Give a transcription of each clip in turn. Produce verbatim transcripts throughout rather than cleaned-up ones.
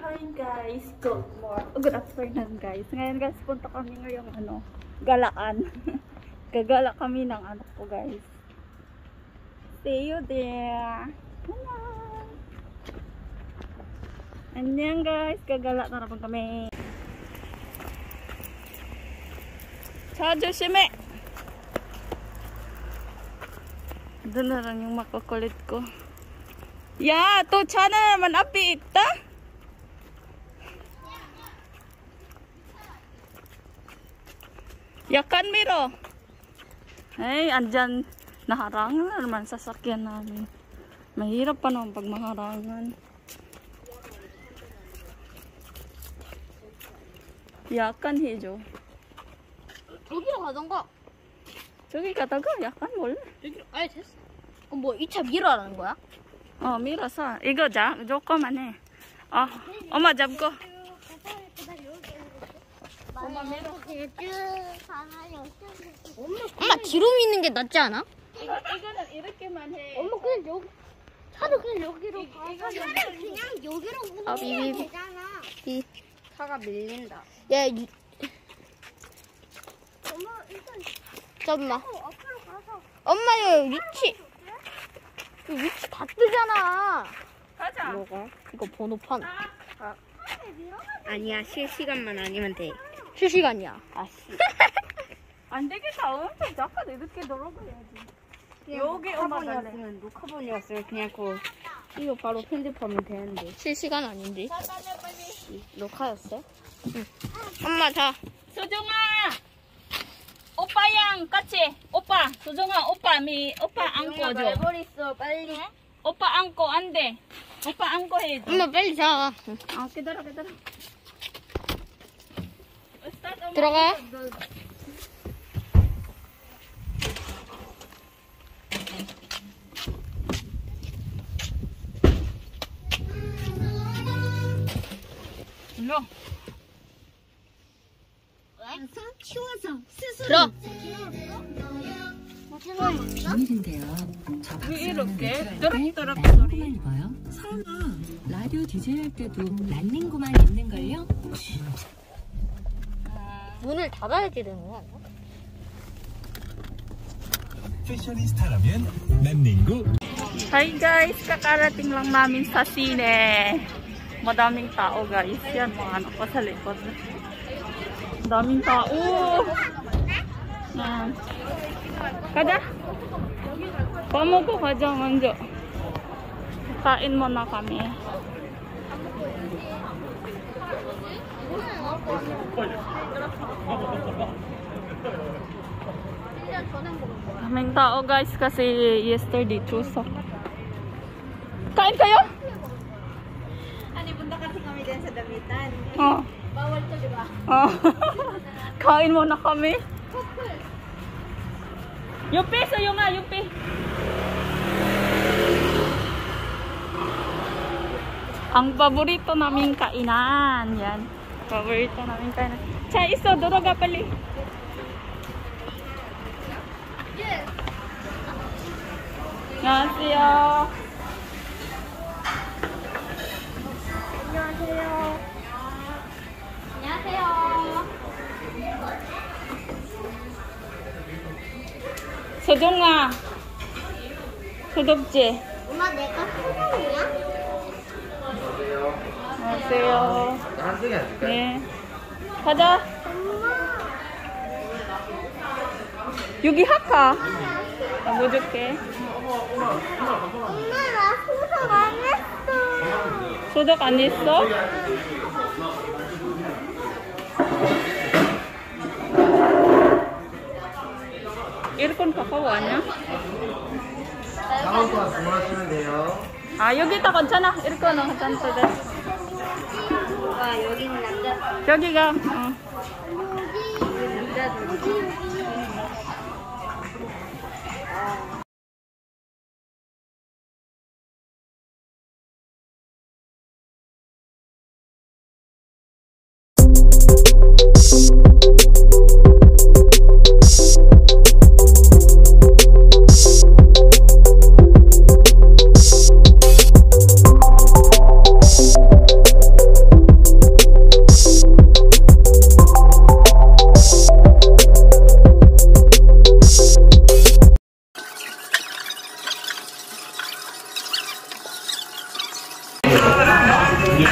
Hi guys, good morning. Oh, good afternoon guys. Ngayon guys, punta kami ngayong ano, galaan. Gagala kami ng anak ko guys. See you there. Hello. Annyeong guys, gagala na naman kami. 자, 조심해. Doon na lang yung makukulit ko. 야, 또 차는 나만 앞에 있다? Yakan Miro. Ay, andyan naharangan na naman sasakyan namin. Mahirap pa naman pag maharangan. Yakan 해줘. 여기로 가던가. 저기 가다가 약간 몰라. 여기로. 아니 됐어. 어, 뭐 이 차 밀어라는 거야? 어, 밀어서 이거 자, 조금만 해. 어, 엄마 잡고. 엄마 밀어. 엄마 뒤로 미는 게 낫지 않아? 이거, 이거는 이렇게만 해. 엄마 그냥 여기 차도 그냥 여기로 가서 차를 그냥 여기로 아, 보면 비비. 되잖아. 이 차가 밀린다. 야, 이... 엄마 일단 잠깐만. 앞으로 가서 엄마 여기 위치 여기 위치 다 뜨잖아. 가자. 뭐가? 이거 번호판. 아, 아니야, 실시간만 아니면 돼. 실시간이야. 아씨. 안 되겠다. 엄청 잠깐 이렇게 돌아가야지. 여기 엄마 갈래. 녹화본이었으면 녹화본이었으면 그냥 그 이거 바로 편집하면 되는데. 실시간 아닌데? 녹화였어? 응. 엄마 자. 수정아. 오빠랑 같이. 오빠. 수정아 오빠 미 오빠 안고 줘. 있어 빨리. 오빠 안고 안 돼. 오빠 안고 해줘. 엄마 빨리 자. 아, 기다려 기다려. 들어가. 일로. 키워서 스스로 들어. 비밀인데요. 저 왜 이렇게 박사는 뜨럭뜨럭 란닝구만 소리? 입어요? 설마 라디오 디제이 할 때도 란닝구만 입는걸요? 문을 닫아야지 되는 거 아니야? Fashionista-라면 란닝구. Hi guys, kakarating lang namin sa sine. Madaming tao guys. Yan, mga anak ko sa likod. Daming tao. Yan. Kada. Pamuko ka dyan, Manjo. Kain mo na kami. Daming tao guys kasi yesterday Chuseok. Kain kayo? Ano punta kasi kami din sa damitan. Oh. Bawal to, di ba? Oh. Kain mo na kami. Yupi, sayo nga, Yupi. Ang paborito naming kainan. Yan. Paborito naming kainan. Cha, iso, doroga pali. Yes. 안녕하세요. 안녕하세요. 안녕하세요. 소정아. 소독지. 엄마 내가 소정이야? 안녕하세요. 네. 가자. 여기 할까? 아, 뭐 줄게. 엄마 나 소정 안 했어. 소독 안 했어? 에어컨 가까워 아니야? 상황 동안 주문하시면 돼요. 아, 여기다 괜찮아. 에어컨은 괜찮거든. 와 여기는 남자. 여기가 어. 여기 여기.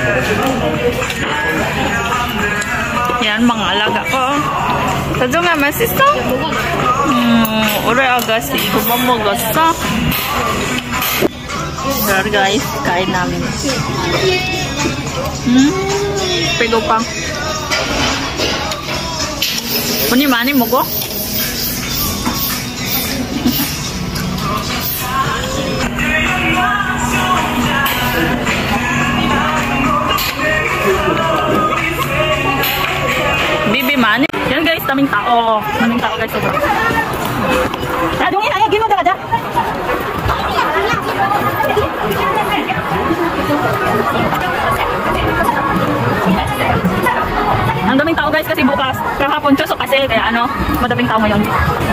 Yan, mga alaga ko. Sajo nga, masista. Hmm, ore agasi. Hubang mo gasta. Sure guys, kain namin. Hmm, pego pang. Puni mani mo ko? Bibi mani. Yan guys, daming tao. Daming tao guys. Ah, dungin ayo gino daga. Ang daming tao guys kasi bukas. Kahapon chusok kasi kaya ano, madaming tao ngayon.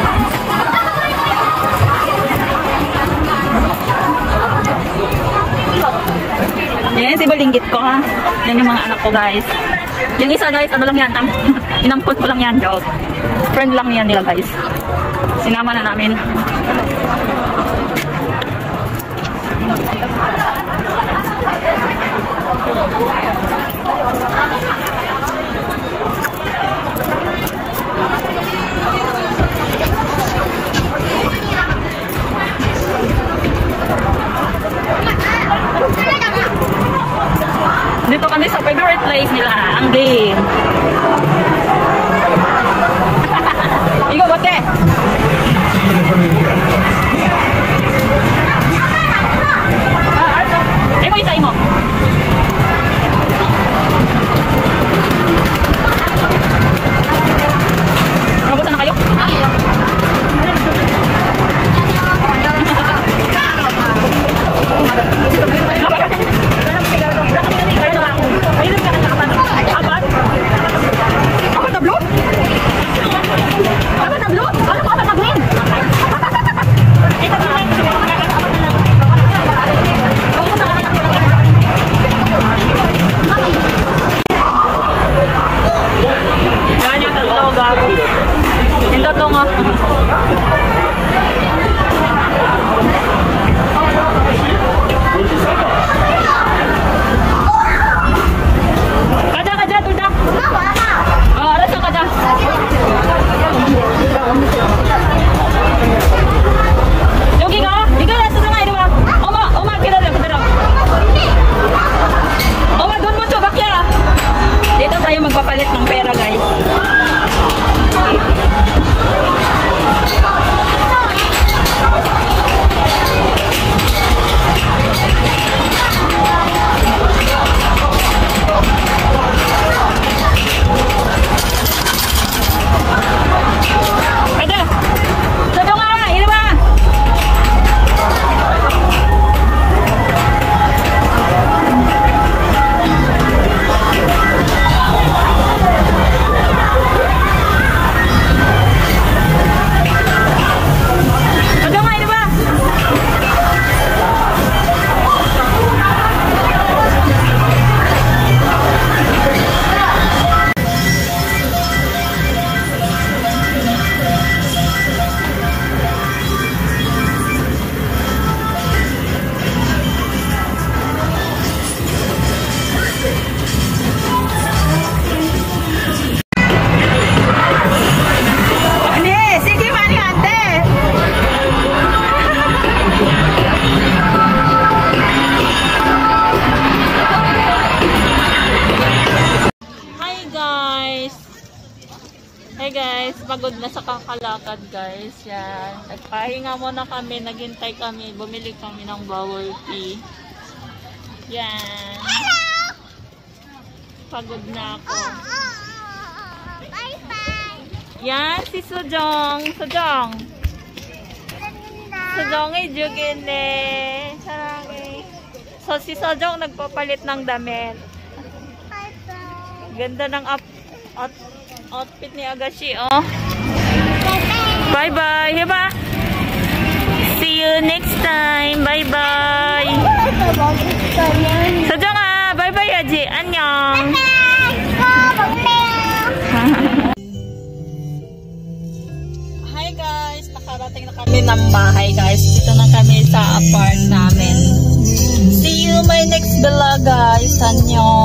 Yan si Balinggit ko ha. Yan yung mga anak ko guys. Yung isa guys, ano lang yan, inampot ko lang yan, joke. Friend lang yan nila guys. Sinama na namin. Dito kami sa favorite place nila, ang game. Ikaw, bote! Ay mo, isa mo. Nabutan na kayo? Magpapalit ng pera guys. Hey guys, pagod na sa kakalakad guys. Yan. Nagpahinga muna kami, naghintay kami, bumili kami ng bubble tea. Yan. Pagod na ako. Bye bye. Yan si Sojong. Sojong. Sojong ay jugin eh. Sarang So si Sojong nagpapalit ng damit. Bye bye. Ganda ng up, out, outfit ni Agashi, oh. Bye bye. Hiba. See you next time. Bye bye. Sojong ah. Bye bye Aji. Annyeong. Hi guys. Nakarating na kami ng bahay guys. Dito na kami sa apart namin. See you my next vlog guys. Annyeong.